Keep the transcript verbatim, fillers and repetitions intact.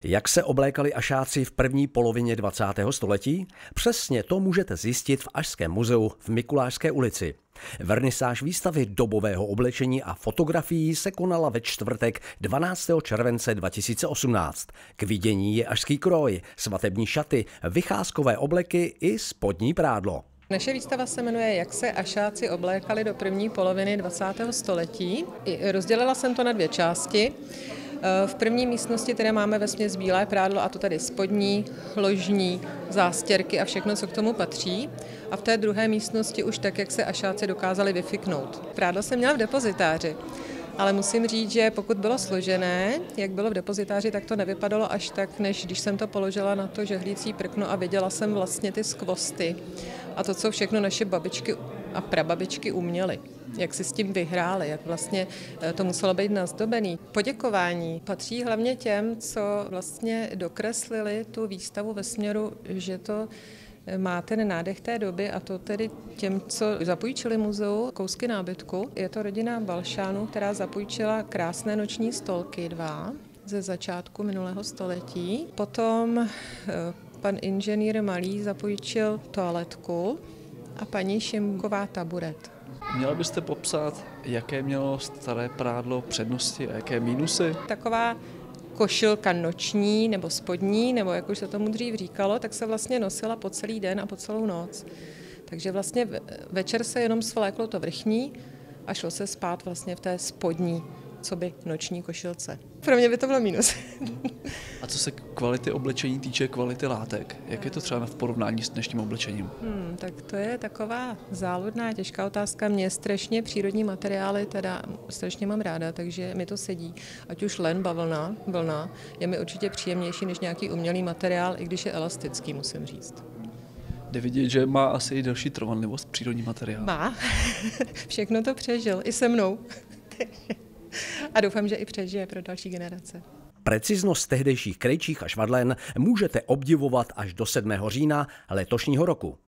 Jak se oblékali ašáci v první polovině dvacátého století? Přesně to můžete zjistit v Ašském muzeu v Mikulášské ulici. Vernisáž výstavy dobového oblečení a fotografií se konala ve čtvrtek dvanáctého července dva tisíce osmnáct. K vidění je ašský kroj, svatební šaty, vycházkové obleky i spodní prádlo. Naše výstava se jmenuje Jak se ašáci oblékali do první poloviny dvacátého století. Rozdělila jsem to na dvě části. V první místnosti tedy máme vesměs bílé prádlo, a to tady spodní, ložní, zástěrky a všechno, co k tomu patří. A v té druhé místnosti už tak, jak se ašáci dokázali vyfiknout. Prádlo jsem měla v depozitáři, ale musím říct, že pokud bylo složené, jak bylo v depozitáři, tak to nevypadalo až tak, než když jsem to položila na to žehlící prkno a viděla jsem vlastně ty skvosty a to, co všechno naše babičky a prababičky uměly. Jak si s tím vyhráli, jak vlastně to muselo být nazdobený. Poděkování patří hlavně těm, co vlastně dokreslili tu výstavu ve směru, že to má ten nádech té doby, a to tedy těm, co zapůjčili muzeu kousky nábytku. Je to rodina Balšánů, která zapůjčila krásné noční stolky dva ze začátku minulého století. Potom pan inženýr Malý zapůjčil toaletku a paní Šimková taburet. Měla byste popsat, jaké mělo staré prádlo přednosti a jaké mínusy? Taková košilka noční nebo spodní, nebo jak už se tomu dřív říkalo, tak se vlastně nosila po celý den a po celou noc. Takže vlastně večer se jenom svléklo to vrchní a šlo se spát vlastně v té spodní, co by noční košilce. Pro mě by to bylo mínus. A co se kvality oblečení týče kvality látek, jak je to třeba v porovnání s dnešním oblečením? Hmm, tak to je taková záludná, těžká otázka. Mě strašně přírodní materiály teda strašně mám ráda, takže mi to sedí. Ať už len, bavlna, vlna, je mi určitě příjemnější než nějaký umělý materiál, i když je elastický, musím říct. Jde vidět, že má asi i delší trvanlivost přírodní materiál. Má. Všechno to přežil, i se mnou. A doufám, že i přežije pro další generace. Preciznost tehdejších krejčích a švadlen můžete obdivovat až do sedmého října letošního roku.